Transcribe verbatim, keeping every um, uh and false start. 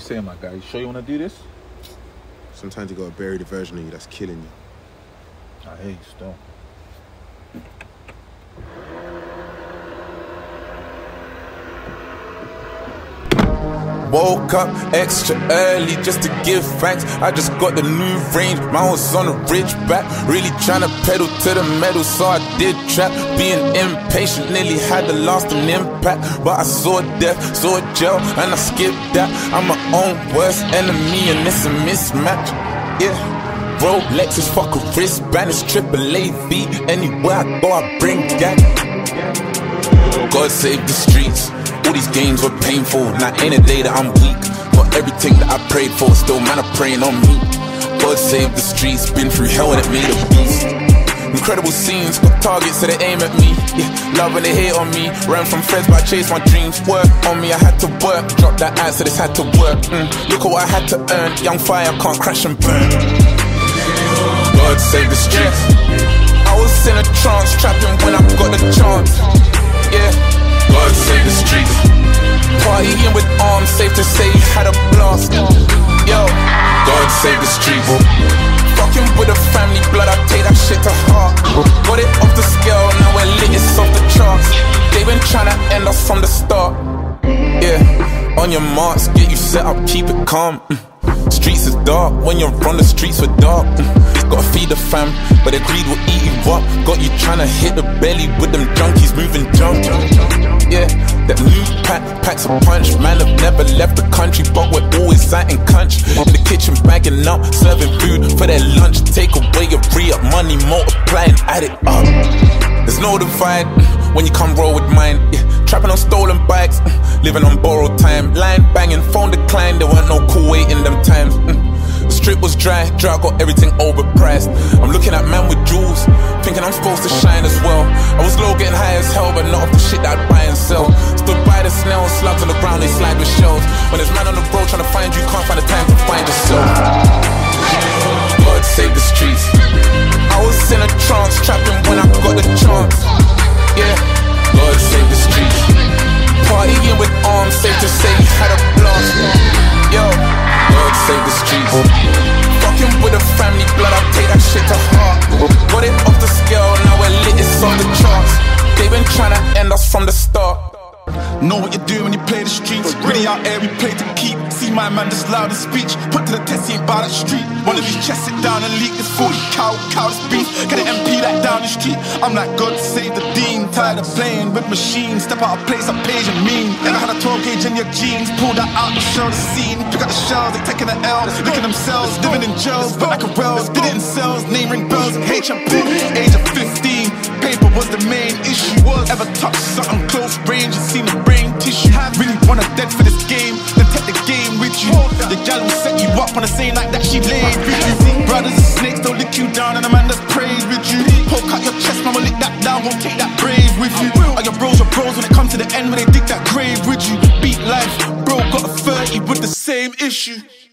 saying, my guy? You sure you want to do this? Sometimes you gotta bury the version of you that's killing you. I hate you still. Woke up extra early just to give thanks. I just got the new range, mine was on a rich back. Really tryna pedal to the metal, so I did trap. Being impatient, nearly had to lost an impact. But I saw death, saw jail, and I skipped that. I'm my own worst enemy, and it's a mismatch. Yeah. Rolex is fuck a wristband, it's triple A V. Anywhere I go, I bring gang. God save the streets. All these games were painful, not in a day that I'm weak. For everything that I prayed for, still man are praying on me. God save the streets, been through hell and it made a beast. Incredible scenes, got targets so they aim at me. Yeah, love when they hate on me. Ran from friends but I chased my dreams. Work on me, I had to work. Drop that ad so this had to work. mm. Look at what I had to earn. Young fire, can't crash and burn. God save the streets. I was in a trance, trapping when I got the chance. Yeah, God save the streets. Partying with arms, safe to say had a blast. Yo, God save the streets. Fucking with a family blood, I take that shit to heart. Got it off the scale, now we're lit, it's off the charts. They been trying to end us from the start. Yeah, on your marks, get you set up, keep it calm. mm. Streets is dark, when you're on the streets we're dark. mm. Gotta feed the fam, but the greed will eat you up. Got you tryna hit the belly with them junkies moving junk. Yeah, that new pack packs a punch. Man, I've never left the country, but we're always sat in crunch. In the kitchen bagging up, serving food for their lunch. Take away your re-up money, multiply and add it up. There's no divide when you come roll with mine. Yeah, trapping on stolen bikes, living on borrowed time. Line banging, phone declined, there weren't no cool wait in them times. The strip was dry, dry, got everything overpriced. I'm looking at man with jewels, thinking I'm supposed to shine as well. I was low, getting high as hell, but not off the shit that I'd buy and sell. Stood by the snails, slugs on the ground, they slide with shells. When there's man on the road trying to find you, can't find the time to find yourself. God save the streets. I was in a trance, trapping when I got the chance. Yeah, God save the streets. Partying with arms, safe to say had a blast. Yo, God save the streets. Fucking with a family blood, I take that shit to heart. Got it off the scale, now we're lit, it's on the charts. They been trying to end us from the start. Know what you do when you play the streets. Really out here, we play to keep. See my man just loud in speech. Put to the test, he ain't by that street. One of these chests sit down and leak. This forty cow, cow this beef. Get an M P like down the street. I'm like God save the dean. Tired of playing with machines. Step out of place, I'm page and mean. Ever had a twelve gauge in your jeans? Pull that out and show the scene. Pick up the shells, they taking the L. Look at themselves, living in jails. But like a Wells, did it in cells. Name ring bells and H M P. Age of fifteen. Paper was the main issue. Ever touched something close range and seen the brain tissue? Really wanna dead for this game, then take the game with you. The gal will set you up on the same night that she laid with you. Brothers and snakes don't lick you down, and a man that's praised with you. Poke out your chest, man will lick that down, won't take that brave with you. Are your bros your bros when it comes to the end when they dig that grave with you? Beat life, bro got a thirty with the same issue.